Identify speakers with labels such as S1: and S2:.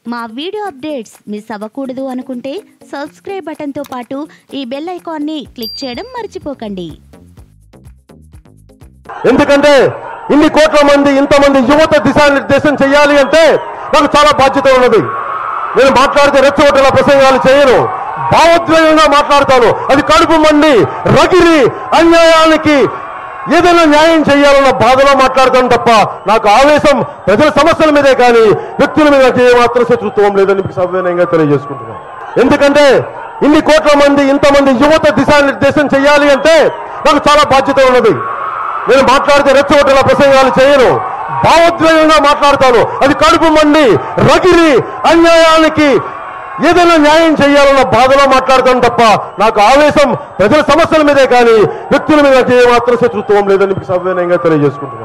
S1: మా video updates miss అవ్వకూడదు అనుకుంటే సబ్స్క్రైబ్ బటన్తో పాటు ఈ బెల్ ఐకాన్ని క్లిక్ చేయడం మర్చిపోకండి.
S2: ఎందుకంటే ఇన్ని కోట్ల మంది ఇంతమంది యువత దిశానిర్దేశం చేయాలి అంటే నాకు చాలా బాధ్యత ఉన్నది. నేను మాట్లాడితే రెచ్చగొట్టేలా ప్రసంగాలు చేయను, భావోద్వేగంగా మాట్లాడతాను. అది కడుపు మండి రగిలి అన్యాయానికి ఏదైనా న్యాయం చేయాలన్న బాధలో మాట్లాడతాను తప్ప నాకు ఆవేశం ప్రజల సమస్యల మీదే కానీ వ్యక్తుల మీద ఏమాత్రం శత్రుత్వం లేదని మీకు సవినయంగా తెలియజేసుకుంటున్నాను. ఎందుకంటే ఇన్ని కోట్ల మంది ఇంతమంది యువత దిశానిర్దేశం చేయాలి అంటే నాకు చాలా బాధ్యత ఉన్నది. నేను మాట్లాడితే రెచ్చగొట్టేలా ప్రసంగాలు చేయను, భావోద్వేగంగా మాట్లాడతాను. అది కడుపు మండి రగిలి అన్యాయానికి ఏదైనా న్యాయం చేయాలన్న బాధలో మాట్లాడతాను తప్ప నాకు ఆవేశం ప్రజల సమస్యల మీదే కానీ వ్యక్తుల మీద ఏమాత్రం శత్రుత్వం లేదని మీకు సవినయంగా తెలియజేసుకుంటున్నాను.